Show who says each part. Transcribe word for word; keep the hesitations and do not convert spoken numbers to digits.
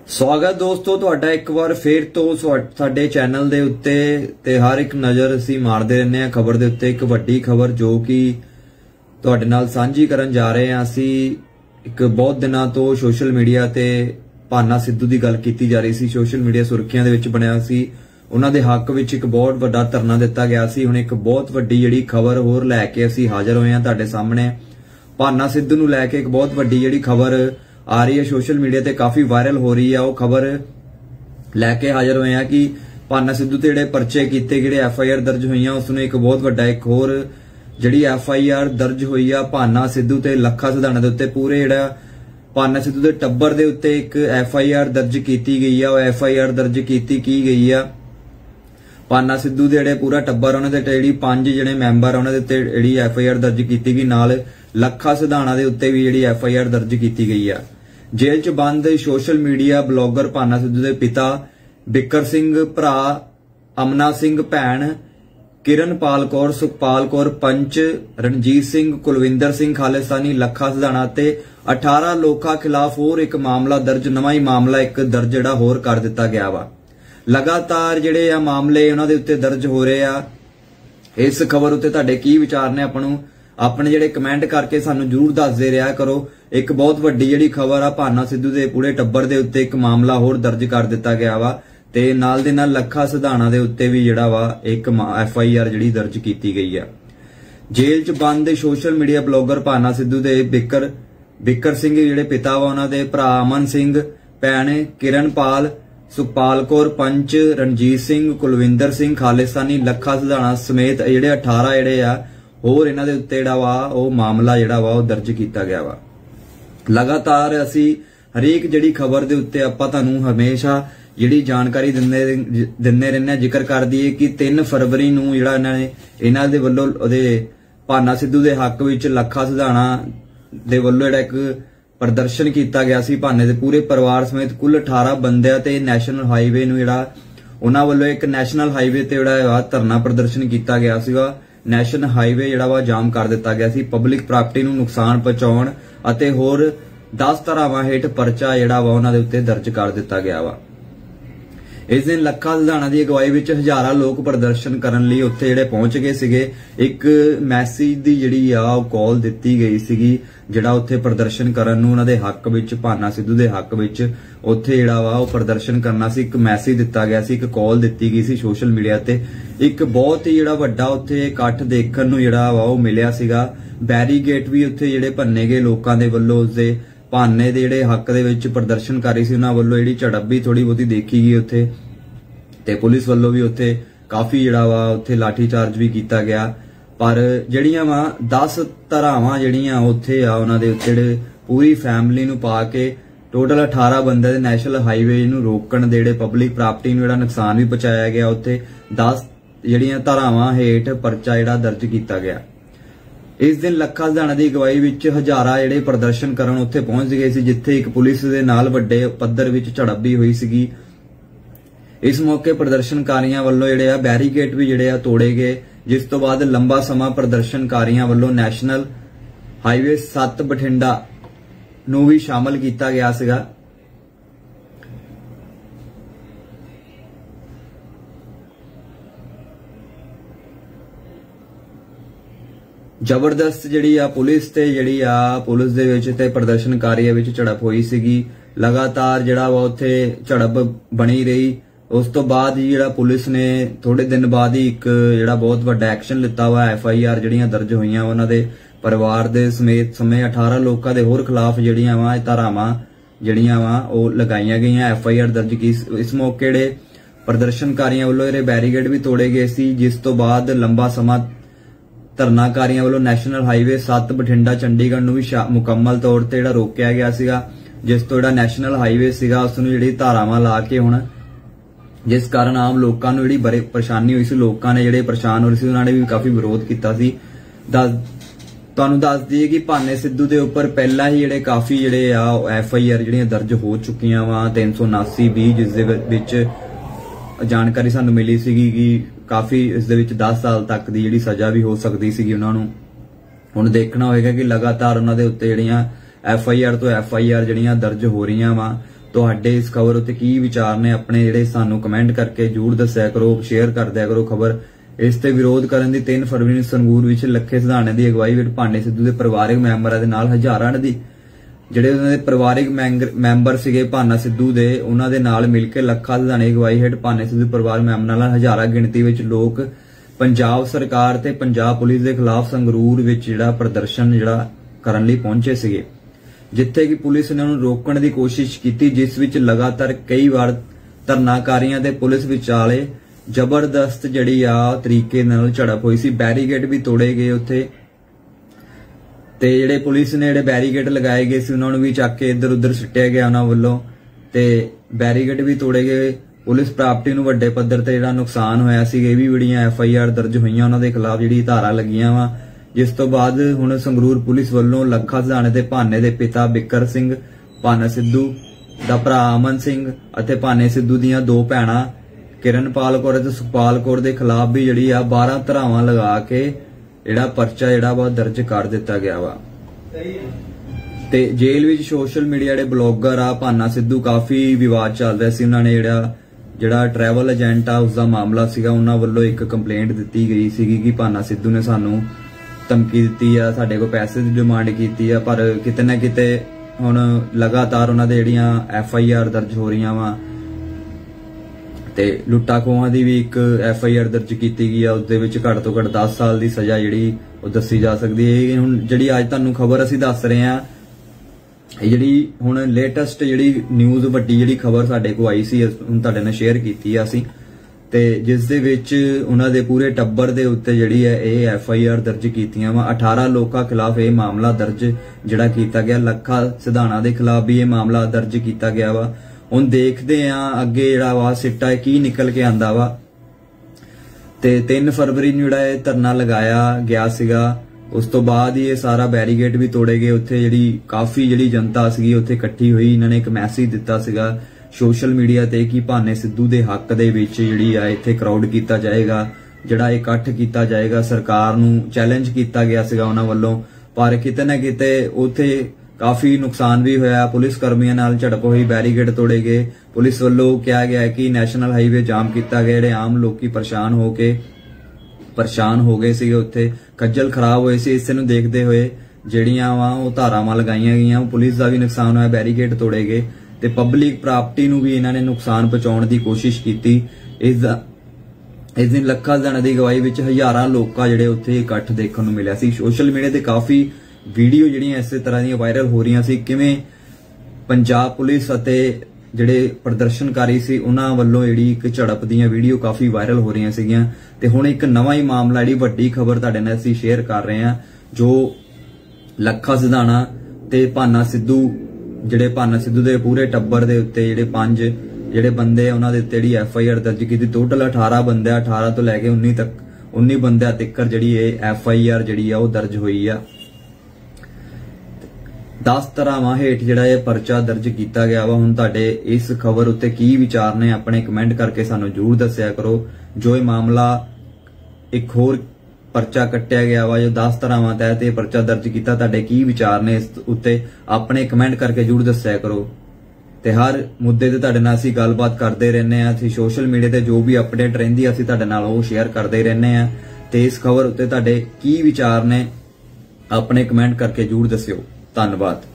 Speaker 1: स्वागत दोस्तों तुहाडा एक बार फिर तो साडे चैनल दे उत्ते ते हर एक नज़र असीं मारदे रहने आ खबर दे उत्ते। एक वड्डी खबर जो कि तुहाडे नाल सांझी करन जा रहे हैं। असीं एक बहुत दिनां तो सोशल मीडिया ते भाना सिद्धू दी गल कीती जा रही सी। सोशल मीडिया सुर्खियां दे विच बणिया सी, उन्हां दे हक विच एक बहुत वड्डा धरना दिता गया सी। हुण एक बहुत वड्डी जिहड़ी खबर होर लैके असीं हाज़र होए हां तुहाडे सामणे। भाना सिद्धू नूं लैके एक बहुत वड्डी जिहड़ी खबर आ रही है, सोशल मीडिया ते काफी वायरल हो रही है। वो खबर लैके हाजिर हुए हैं कि भाना सिद्धू ते जिहड़े परचे कीते जिहड़े एफ आई आर दर्ज हुई उसने एक बहुत वड्डा एक होर जिहड़ी एफ आई आर दर्ज हुई आ भाना सिद्धू ते लखा सिधाना दे उत्ते पूरे जिहड़ा भाना सिद्धू दे टब्बर दे उत्ते एक एफ आई आर दर्ज कीती गई है। वो एफ आई आर दर्ज कीती की गई है भाना सिद्धू दे जिहड़े पूरा टब्बर उन्हां दे जिहड़ी पंज जिहड़े मैंबर उन्हां दे उत्ते जिहड़ी एफ आई आर दर्ज कीती गई, नाल लखा सिधाना दे उत्ते भी जिहड़ी एफ आई आर दर्ज कीती गई है। जेल च बंद social media blogger Bhana Sidhu के पिता बिकर सिंह, भरा अमना सिंह, भैन किरणपाल कौर, सुखपाल कौर, पंच रणजीत सिंह, कुलविंदर सिंह खालिस्तानी, लखा सिधाना ते अठारह लोगों खिलाफ होर एक मामला दर्ज, नवा ही मामला एक दर्ज जिहड़ा होर कर दिता गया वा। लगातार जिहड़े आ मामले उन्हां दे उत्ते दर्ज हो रहे आ। इस खबर उत्ते तुहाडे की विचार ने आपां नूं अपने जिहड़े कमेंट करके सानू जरूर दसदे रहा करो। एक बहुत वड्डी जिहड़ी खबर आ भाना सिद्धू दे पूरे टब्बर दे उत्ते एक मामला होर दर्ज कर दिता गया वा ते नाल दे नाल लखा सिधाना दे उत्ते भी जिहड़ा वा एक एफ आई आर जिहड़ी दर्ज कीती गई है। जेल च बंद social media blogger Bhana Sidhu दे बिकर बिकर सिंह जिहड़े पिता वा उन्हां दे भरा अमन सिंह, भैन किरणपाल, सुखपाल कौर, पंच रणजीत सिंह, कुलविंदर सिंह खालिस्तानी, लखा सिधाना समेत जिहड़े अठारह जिहड़े आ होर इन्हां दे उत्ते जिहड़ा वा ओह मामला जिहड़ा वा ओह दर्ज कीता गया वा। लगातार असी हरेक जिहड़ी खबर दे उत्ते आपां तुहानूं हमेशा जिहड़ी जानकारी दिंदे दिंदे रहने, जिक्र कर दईए कि तीन फरवरी नूं जिहड़ा इन्हां ने इन्हां दे वल्लों ओहदे भाना सिद्धू दे हक विच लखा सिधाना दे वल्लों जिहड़ा इक प्रदर्शन किया गया सी। भाने दे पूरे परिवार समेत कुल अठारह बंदियां ते नैशनल हाईवे नूं जिहड़ा उन्हां वल्लों एक नैशनल हाईवे ते जिहड़ा धरना प्रदर्शन किया गया सीगा। नैशनल हाईवे जिहड़ा वा जाम कर दिता गया सी। पब्लिक प्रापर्टी नूं नुकसान पहुंचाउण अते होर दस धारावां हेठ परचा जिहड़ा वा उन्हां दे उत्ते दर्ज कर दिता गया वा। इस दिन लखा सिधाना दी अगवाई विच हज़ारां लोग प्रदर्शन करन लई उत्थे जिहड़े पहुंच गए सीगे। एक मैसेज दी जिहड़ी आ कॉल दित्ती गई सीगी जिहड़ा उत्थे प्रदर्शन करन नूं उन्हां दे हक विच भाना सिद्धू दे हक विच उत्थे जिहड़ा वा ओह प्रदर्शन करना सी। एक मैसेज दित्ता गया सी, एक कॉल दित्ती गई सी सोशल मीडिया ते। एक बहुत ही जिहड़ा वड्डा उत्थे इकट्ठ देखण नूं जिहड़ा वा ओह मिलिया सीगा। बैरीगेट भी उत्थे जिहड़े भन्ने गए लोकां दे वल्लों उसदे भाने दे जिहड़े हक दे विच प्रदर्शन कर रही सी उन्हां वल्लों जिहड़ी झड़प भी थोड़ी बहुती देखी गई उत्थे ते पुलिस वल्लों भी उत्थे काफी जिहड़ा वा उत्थे लाठी चार्ज भी कीता गया। पर जिहड़ियां वा दस धरावां जिहड़ियां उत्थे आ उन्हां दे उत्ते जिहड़े पूरी फैमिली नूं पा के टोटल अठारह बंदे दे नैशनल हाईवे नूं रोकण दे जिहड़े पब्लिक प्रापर्टी नूं जिहड़ा नुकसान भी पहुंचाया गया। उत्थे दस जिहड़ियां धरावां हेठ परचा जिहड़ा दर्ज कीता गया। इस दिन लखा सिधाना दी अगवाई विच हज़ारां जिहड़े प्रदर्शन करन उत्थे पहुंच गए सी, जिथे एक पुलिस दे नाल वड्डे पੱਧਰ विच झड़प भी हुई सीगी। इस मौके प्रदर्शनकारियों वालों जिहड़े आ बैरीगेट भी जिहड़े आ तोड़े गए, जिस तो बाद लंबा समा प्रदर्शनकारियों वालों नैशनल हाईवे सत्त बठिंडा नूं भी शामिल किया गया सीगा। जबरदस्त जिहड़ी आ पुलिस ते जिहड़ी आ पुलिस दे विच ते प्रदर्शनकारियों विच झड़प हुई सीगी। लगातार जिहड़ा वा उत्थे झड़प बनी रही। उस तो बाद ही जिहड़ा पुलिस ने थोड़े दिन बाद ही एक जिहड़ा बहुत वड्डा एक्शन लिता वा। एफ आई आर जिहड़ियां दर्ज होईयां उन्हां दे परिवार दे समेत समय अठारह लोगों के होर खिलाफ जिहड़ियां वा धारावां जिहड़ियां वा ओह लगाईयां गईयां, एफ आई आर दर्ज की। इस मौके जिहड़े प्रदर्शनकारियों वालों जिहड़े बैरीगेड भी तोड़े गए सी, जिस तो बाद लंबा समा धरनाकारियों वालों नैशनल हाईवे सत्त बठिंडा चंडीगढ़ नूं भी मुकम्मल तौर ते जिहड़ा रोकिया गया सीगा, जिस तो जिहड़ा नैशनल हाईवे सीगा उस नूं जिहड़ी धारावां ला के हुण जिस कारण आम लोगों नूं जिहड़ी बड़ी परेशानी हुई सी, लोगों ने जिहड़े परेशान हो रहे सी उन्होंने भी काफी विरोध किया सी। तुहानूं दस दईए कि भाने सिद्धू दे उपर पहला ही जिहड़े काफी जिहड़े आ एफ आई आर जिहड़ियां दर्ज हो चुकियां वा तीन सौ उनासी भी, जिस दे विच जानकारी सानूं मिली सीगी कि काफी इस दे विच दस साल तक दी जिहड़ी सज़ा भी हो सकदी सीगी उन्हां नूं। हुण देखना होएगा कि लगातार उन्हां दे उत्ते जिहड़ियां एफ आई आर तो एफ आई आर जिहड़ियां दर्ज हो रहीआं वा ਤੁਹਾਡੇ ਇਸ ਖਬਰ ਉੱਤੇ ਕੀ ਵਿਚਾਰ ਨੇ ਆਪਣੇ ਜਿਹੜੇ ਸਾਨੂੰ ਕਮੈਂਟ ਕਰਕੇ ਜ਼ਰੂਰ ਦੱਸਿਆ ਕਰੋ, ਸ਼ੇਅਰ ਕਰ ਦਿਆ ਕਰੋ ਖਬਰ। ਇਸ ਤੇ ਵਿਰੋਧ ਕਰਨ ਦੀ ਤਿੰਨ ਫਰਵਰੀ ਨੂੰ ਸੰਗਰੂਰ ਵਿੱਚ ਲੱਖੇ ਸਿਧਾਣੇ ਦੀ ਅਗਵਾਈ ਵਿੱਚ ਭਾਨੇ ਸਿੱਧੂ ਦੇ ਪਰਿਵਾਰਕ ਮੈਂਬਰਾਂ ਦੇ ਨਾਲ ਹਜ਼ਾਰਾਂ ਦੀ ਜਿਹੜੇ ਉਹਨਾਂ ਦੇ ਪਰਿਵਾਰਕ ਮੈਂਬਰ ਸੀਗੇ ਭਾਨਾ ਸਿੱਧੂ ਦੇ, ਉਹਨਾਂ ਦੇ ਨਾਲ ਮਿਲ ਕੇ ਲੱਖਾ ਸਿਧਾਣੇ ਅਗਵਾਈ ਹੇਠ ਭਾਨੇ ਸਿੱਧੂ ਪਰਿਵਾਰ ਮੈਂਬਰਾਂ ਨਾਲ ਹਜ਼ਾਰਾਂ ਗਿਣਤੀ ਵਿੱਚ ਲੋਕ ਪੰਜਾਬ ਸਰਕਾਰ ਤੇ ਪੰਜਾਬ ਪੁਲਿਸ ਦੇ ਖਿਲਾਫ ਸੰਗਰੂਰ ਵਿੱਚ ਜਿਹੜਾ ਪ੍ਰਦਰਸ਼ਨ ਜਿਹੜਾ ਕਰਨ ਲਈ ਪਹੁੰਚੇ ਸੀਗੇ, ਜਿੱਥੇ ਕਿ ਪੁਲਿਸ ਨੇ ਉਹਨੂੰ ਰੋਕਣ ਦੀ ਕੋਸ਼ਿਸ਼ ਕੀਤੀ, ਜਿਸ ਵਿੱਚ ਲਗਾਤਾਰ ਕਈ ਵਾਰ ਧਰਨਾਕਾਰੀਆਂ ਤੇ ਪੁਲਿਸ ਵਿਚਾਲੇ ਜ਼ਬਰਦਸਤ ਜਿਹੜੀ ਆ ਤਰੀਕੇ ਨਾਲ ਝੜਪ ਹੋਈ ਸੀ। ਬੈਰੀਕੇਡ ਵੀ ਤੋੜੇ ਗਏ ਉੱਥੇ, ਤੇ ਜਿਹੜੇ ਪੁਲਿਸ ਨੇ ਜਿਹੜੇ ਬੈਰੀਕੇਡ ਲਗਾਏ ਗਏ ਸੀ ਉਹਨਾਂ ਨੂੰ ਵੀ ਚੱਕ ਕੇ ਇੱਧਰ ਉੱਧਰ ਸੁੱਟਿਆ ਗਿਆ ਉਹਨਾਂ ਵੱਲੋਂ, ਤੇ ਬੈਰੀਕੇਡ ਵੀ ਤੋੜੇ ਗਏ। ਪੁਲਿਸ ਪ੍ਰਾਪਰਟੀ ਨੂੰ ਵੱਡੇ ਪੱਧਰ ਤੇ ਜਿਹੜਾ ਨੁਕਸਾਨ ਹੋਇਆ ਸੀ, ਇਹ ਵੀ ਬੜੀਆਂ ਐਫ ਆਈ ਆਰ ਦਰਜ ਹੋਈਆਂ ਉਹਨਾਂ ਦੇ ਖਿਲਾਫ, ਜਿਹੜੀ ਧਾਰਾ ਲੱਗੀਆਂ ਵਾ। ਜਿਸ ਤੋਂ ਬਾਅਦ ਹੁਣ ਸੰਗਰੂਰ ਪੁਲਿਸ ਵੱਲੋਂ ਲੱਖਾ ਸਿਧਾਣੇ ਤੇ ਭਾਨੇ ਦੇ ਪਿਤਾ ਬਿੱਕਰ ਸਿੰਘ, ਭਾਨਾ ਸਿੱਧੂ ਦਾ ਭਰਾ ਅਮਨ ਸਿੰਘ ਅਤੇ ਭਾਨੇ ਸਿੱਧੂ ਦੀਆਂ ਦੋ ਭੈਣਾਂ ਕਿਰਨਪਾਲ ਕੌਰ ਤੇ ਸੁਖਪਾਲ ਕੌਰ ਦੇ ਖਿਲਾਫ ਵੀ ਜਿਹੜੀ ਆ ਬਾਰਾਂ ਧਾਰਾਵਾਂ ਲਗਾ ਕੇ ਜਿਹੜਾ ਪਰਚਾ ਜਿਹੜਾ ਵਾ ਦਰਜ ਕਰ ਦਿੱਤਾ ਗਿਆ ਵਾ। ਤੇ ਜੇਲ੍ਹ ਵਿੱਚ ਸੋਸ਼ਲ ਮੀਡੀਆ ਜਿਹੜੇ ਬਲੌਗਰ ਆ ਭਾਨਾ ਸਿੱਧੂ, ਕਾਫੀ ਵਿਵਾਦ ਚੱਲ ਰਿਹਾ ਸੀ। ਉਹਨਾਂ ਨੇ ਜਿਹੜਾ ਜਿਹੜਾ ਟਰੈਵਲ ਏਜੰਟ ਆ ਉਸਦਾ ਮਾਮਲਾ ਸੀਗਾ, ਉਹਨਾਂ ਵੱਲੋਂ ਇੱਕ ਕੰਪਲੇਂਟ ਦਿੱਤੀ ਗਈ ਸੀਗੀ ਕਿ ਭਾਨਾ ਸਿੱਧੂ ਨੇ ਸਾਨੂੰ ਧਮਕੀ ਦਿੱਤੀ ਆ, ਸਾਡੇ ਕੋਲ ਪੈਸੇ ਦੀ ਡਿਮਾਂਡ ਕੀਤੀ ਆ, ਪਰ ਕਿਤੇ ਨਾ ਕਿਤੇ ਹੁਣ ਲਗਾਤਾਰ ਉਹਨਾਂ ਦੇ ਜਿਹੜੀਆਂ ਐਫ ਆਈ ਆਰ ਦਰਜ ਹੋ ਰਹੀਆਂ ਵਾ, ਤੇ ਲੁੱਟਾਂ ਖੋਹਾਂ ਦੀ ਵੀ ਇੱਕ ਐਫ ਆਈ ਆਰ ਦਰਜ ਕੀਤੀ ਗਈ ਆ, ਉਸਦੇ ਵਿੱਚ ਘੱਟ ਤੋਂ ਘੱਟ ਦਸ ਸਾਲ ਦੀ ਸਜ਼ਾ ਜਿਹੜੀ ਉਹ ਦੱਸੀ ਜਾ ਸਕਦੀ ਹੈ। ਹੁਣ ਜਿਹੜੀ ਅੱਜ ਤੁਹਾਨੂੰ ਖਬਰ ਅਸੀਂ ਦੱਸ ਰਹੇ ਆ, ਜਿਹੜੀ ਹੁਣ ਲੇਟੈਸਟ ਜਿਹੜੀ ਨਿਊਜ਼ ਵੱਡੀ ਜਿਹੜੀ ਖਬਰ ਸਾਡੇ ਕੋਲ ਆਈ ਸੀ, ਹੁਣ ਤੁਹਾਡੇ ਨਾਲ ਸ਼ੇਅਰ ਕੀਤੀ ਆ ਅਸੀਂ, ਤੇ ਜਿਸ ਦੇ ਵਿੱਚ ਉਹਨਾਂ ਦੇ ਪੂਰੇ ਟੱਬਰ ਦੇ ਉੱਤੇ ਜਿਹੜੀ ਹੈ ਇਹ ਐਫ ਆਈ ਆਰ ਦਰਜ ਕੀਤੀਆਂ ਵਾ। ਅਠਾਰਾਂ ਲੋਕਾਂ ਖਿਲਾਫ ਇਹ ਮਾਮਲਾ ਦਰਜ ਜਿਹੜਾ ਕੀਤਾ ਗਿਆ, ਲੱਖਾ ਸਿਧਾਣਾ ਦੇ ਖਿਲਾਫ ਵੀ ਇਹ ਮਾਮਲਾ ਦਰਜ ਕੀਤਾ ਗਿਆ ਵਾ। ਹੁਣ ਦੇਖਦੇ ਆ ਅੱਗੇ ਜਿਹੜਾ ਵਾ ਸਿੱਟਾ ਕੀ ਨਿਕਲ ਕੇ ਆਂਦਾ ਵਾ। ਤੇ ਤਿੰਨ ਫਰਵਰੀ ਨੂੰ ਜਿਹੜਾ ਇਹ ਧਰਨਾ ਲਗਾਇਆ ਗਿਆ ਸੀਗਾ, ਉਸ ਤੋਂ ਬਾਅਦ ਹੀ ਇਹ ਸਾਰਾ ਬੈਰੀਕੇਡ ਵੀ ਤੋੜੇ ਗਏ। ਉੱਥੇ ਜਿਹੜੀ ਕਾਫੀ ਜਿਹੜੀ ਜਨਤਾ ਸੀਗੀ ਉੱਥੇ ਇਕੱਠੀ ਹੋਈ, ਇਹਨਾਂ ਨੇ ਇੱਕ ਮੈਸੇਜ ਦਿੱਤਾ ਸੀਗਾ ਸੋਸ਼ਲ ਮੀਡੀਆ ਤੇ ਕਿ ਭਾਨੇ ਸਿੱਧੂ ਦੇ ਹੱਕ ਦੇ ਵਿੱਚ ਜਿਹੜੀ ਆ ਇੱਥੇ ਕਰਾਊਡ ਕੀਤਾ ਜਾਏਗਾ, ਜਿਹੜਾ ਇਕੱਠ ਕੀਤਾ ਜਾਏਗਾ। ਸਰਕਾਰ ਨੂੰ ਚੈਲੰਜ ਕੀਤਾ ਗਿਆ ਸੀਗਾ ਉਹਨਾਂ ਵੱਲੋਂ, ਪਰ ਕਿਤੇ ਨਾ ਕਿਤੇ ਉੱਥੇ ਕਾਫੀ ਨੁਕਸਾਨ ਵੀ ਹੋਇਆ। ਪੁਲਿਸ ਕਰਮੀਆਂ ਨਾਲ ਝੜਪ ਹੋਈ, ਬੈਰੀਕੇਡ ਤੋੜੇ ਗਏ। ਪੁਲਿਸ ਵੱਲੋਂ ਕਿਹਾ ਗਿਆ ਕਿ ਨੈਸ਼ਨਲ ਹਾਈਵੇ ਜਾਮ ਕੀਤਾ ਗਿਆ, ਜਿਹੜੇ ਆਮ ਲੋਕੀ ਪਰੇਸ਼ਾਨ ਹੋ ਕੇ ਪਰੇਸ਼ਾਨ ਹੋ ਗਏ ਸੀਗੇ, ਉੱਥੇ ਖੱਜਲ ਖਰਾਬ ਹੋਏ ਸੀ। ਇਸੇ ਨੂੰ ਦੇਖਦੇ ਹੋਏ ਜਿਹੜੀਆਂ ਵਾ ਉਹ ਧਾਰਾਵਾਂ ਲਗਾਈਆਂ ਗਈਆਂ, ਪੁਲਿਸ ਦਾ ਵੀ ਨੁਕਸਾਨ ਹੋਇਆ, ਬੈਰੀਕੇਡ ਤੋੜੇ ਗਏ, ਤੇ ਪਬਲਿਕ ਪ੍ਰਾਪਰਟੀ ਨੂੰ ਵੀ ਇਹਨਾਂ ਨੇ ਨੁਕਸਾਨ ਪਹੁੰਚਾਉਣ ਦੀ ਕੋਸ਼ਿਸ਼ ਕੀਤੀ। ਇਸ ਦਾ ਇਸ ਦਿਨ ਲੱਖਾ ਸਿਧਾਣੇ ਦੀ ਅਗਵਾਈ ਵਿੱਚ ਹਜ਼ਾਰਾਂ ਲੋਕਾਂ ਜਿਹੜੇ ਉੱਥੇ ਇਕੱਠ ਦੇਖਣ ਨੂੰ ਮਿਲਿਆ ਸੀ। ਸੋਸ਼ਲ ਮੀਡੀਆ ਤੇ ਕਾਫੀ ਵੀਡੀਓ ਜਿਹੜੀਆਂ ਇਸੇ ਤਰ੍ਹਾਂ ਦੀਆਂ ਵਾਇਰਲ ਹੋ ਰਹੀਆਂ ਸੀ, ਕਿਵੇਂ ਪੰਜਾਬ ਪੁਲਿਸ ਅਤੇ ਜਿਹੜੇ ਪ੍ਰਦਰਸ਼ਨਕਾਰੀ ਸੀ ਉਹਨਾਂ ਵੱਲੋਂ ਜਿਹੜੀ ਇੱਕ ਝੜਪ ਦੀਆਂ ਵੀਡੀਓ ਕਾਫੀ ਵਾਇਰਲ ਹੋ ਰਹੀਆਂ ਸੀਗੀਆਂ। ਤੇ ਹੁਣ ਇੱਕ ਨਵਾਂ ਹੀ ਮਾਮਲਾ, ਜਿਹੜੀ ਵੱਡੀ ਖਬਰ ਤੁਹਾਡੇ ਨਾਲ ਅਸੀਂ ਸ਼ੇਅਰ ਕਰ ਰਹੇ ਹਾਂ, ਜੋ ਲੱਖਾ ਸਿਧਾਣਾ ਤੇ ਭਾਨਾ ਸਿੱਧੂ, ਜਿਹੜੇ ਭਾਨਾ ਸਿੱਧੂ ਦੇ ਪੂਰੇ ਟੱਬਰ ਦੇ ਉੱਤੇ ਜਿਹੜੇ ਪੰਜ ਜਿਹੜੇ ਬੰਦੇ ਉਹਨਾਂ ਦੇ ਉੱਤੇ ਜਿਹੜੀ ਐਫ ਆਈ ਆਰ ਦਰਜ ਕੀਤੀ। ਟੋਟਲ ਅਠਾਰਾਂ ਬੰਦੇ, ਅਠਾਰਾਂ ਤੋਂ ਲੈ ਕੇ ਉੱਨੀ ਤੱਕ ਉੱਨੀ ਬੰਦਿਆਂ ਤੱਕ ਜਿਹੜੀ ਇਹ ਐਫ ਆਈ ਆਰ ਜਿਹੜੀ ਆ ਉਹ ਦਰਜ ਹੋਈ ਆ। ਦਸ ਧਾਰਾਵਾਂ ਹੇਠ ਜਿਹੜਾ ਇਹ ਪਰਚਾ ਦਰਜ ਕੀਤਾ ਗਿਆ ਵਾ। ਹੁਣ ਤੁਹਾਡੇ ਇਸ ਖਬਰ ਉੱਤੇ ਕੀ ਵਿਚਾਰ ਨੇ, ਆਪਣੇ ਕਮੈਂਟ ਕਰਕੇ ਸਾਨੂੰ ਜ਼ਰੂਰ ਦੱਸਿਆ ਕਰੋ। ਜੋ ਇਹ ਮਾਮਲਾ ਇੱਕ ਹੋਰ ਪਰਚਾ ਕੱਟਿਆ ਗਿਆ ਵਾ, ਜੋ ਦਸ ਧਾਰਾਵਾਂ ਤਹਿਤ ਇਹ ਪਰਚਾ ਦਰਜ ਕੀਤਾ, ਤੁਹਾਡੇ ਕੀ ਵਿਚਾਰ ਨੇ ਇਸ ਉੱਤੇ ਆਪਣੇ ਕਮੈਂਟ ਕਰਕੇ ਜ਼ਰੂਰ ਦੱਸਿਆ ਕਰੋ। ਤੇ ਹਰ ਮੁੱਦੇ ਤੇ ਤੁਹਾਡੇ ਨਾਲ ਅਸੀਂ ਗੱਲਬਾਤ ਕਰਦੇ ਰਹਿੰਦੇ ਆ। ਅਸੀਂ ਸੋਸ਼ਲ ਮੀਡੀਆ ਤੇ ਜੋ ਵੀ ਅਪਡੇਟ ਰਹਿੰਦੀ ਅਸੀਂ ਤੁਹਾਡੇ ਨਾਲ ਉਹ ਸ਼ੇਅਰ ਕਰਦੇ ਰਹਿੰਦੇ ਆ। ਤੇ ਇਸ ਖਬਰ ਉੱਤੇ ਤੁਹਾਡੇ ਕੀ ਵਿਚਾਰ ਨੇ, ਆਪਣੇ ਕਮੈਂਟ ਕਰਕੇ ਜ਼ਰੂਰ ਦੱਸਿਓ। ਧੰਨਵਾਦ।